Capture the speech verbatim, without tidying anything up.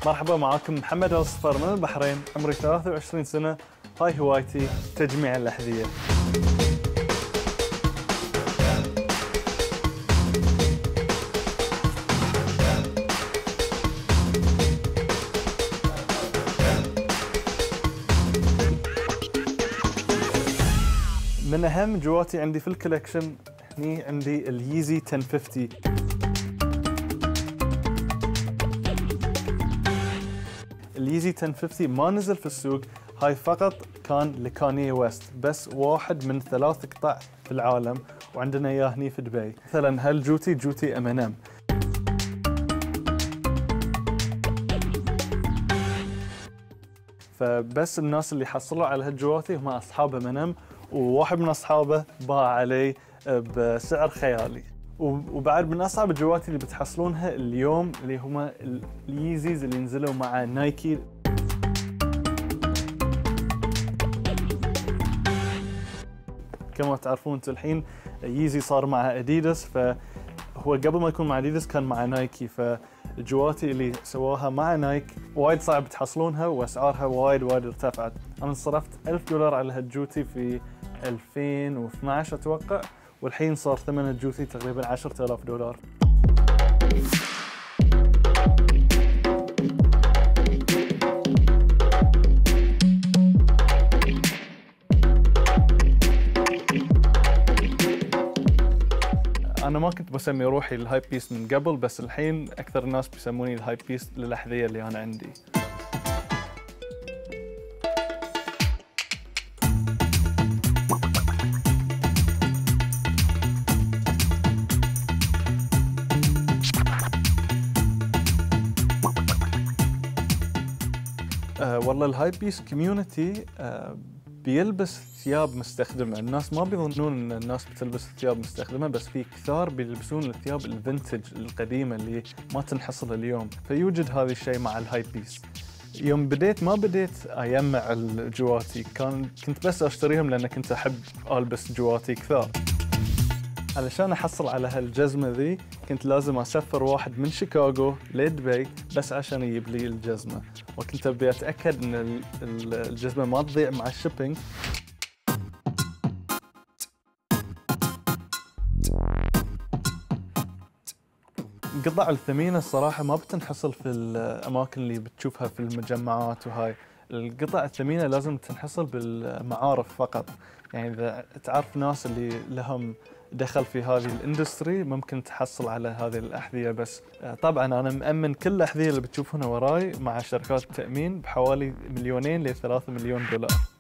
مرحبا، معاكم محمد الصفر من البحرين، عمري ثلاثة وعشرين سنة. هاي هوايتي تجميع الأحذية. من أهم جواتي عندي في الكولكشن هني عندي الييزي عشرة خمسين. الييزي عشرة خمسين ما نزل في السوق، هاي فقط كان لكانيي ويست، بس واحد من ثلاث قطع في العالم، وعندنا اياه هني في دبي. مثلا هالجوتي جوتي ام ان ام. فبس الناس اللي حصلوا على هالجواتي هم اصحاب ام ان ام، وواحد من اصحابه باع علي بسعر خيالي. وبعد من اصعب الجواتي اللي بتحصلونها اليوم اللي هما الييزيز اللي نزلوا مع نايكي. كما تعرفون انتم الحين ييزي صار مع اديداس، فهو قبل ما يكون مع اديداس كان مع نايكي. فالجواتي اللي سواها مع نايك وايد صعب تحصلونها، واسعارها وايد وايد ارتفعت. انا صرفت ألف دولار على هالجوتي في ألفين واثناعش اتوقع، والحين صار ثمن الجوتي تقريبا عشرة آلاف دولار. أنا ما كنت بسمي روحي الهايب بيست من قبل، بس الحين أكثر الناس بيسموني الهايب بيست للأحذية اللي أنا عندي. أه والله الهايب بيست كوميونتي أه بيلبس ثياب مستخدمة. الناس ما بيظنون ان الناس بتلبس ثياب مستخدمة، بس في كثار بيلبسون الثياب الفنتج القديمة اللي ما تنحصل اليوم. فيوجد هذا الشيء مع الهايب بيست. يوم بديت ما بديت اجمع الجواتي، كان كنت بس اشتريهم لان كنت احب البس جواتي كثار. علشان احصل على هالجزمة ذي كنت لازم اسافر واحد من شيكاغو لدبي بس عشان يجيب لي الجزمة، وكنت ابي اتاكد ان الجزمة ما تضيع مع الشيبينج. القطع الثمينة الصراحة ما بتنحصل في الاماكن اللي بتشوفها في المجمعات، وهاي القطع الثمينة لازم تنحصل بالمعارف فقط. يعني اذا تعرف ناس اللي لهم دخل في هذه الاندستري ممكن تحصل على هذه الأحذية. بس طبعا أنا مأمن كل الأحذية اللي بتشوفونها وراي مع شركات التأمين بحوالي مليونين لثلاثة مليون دولار.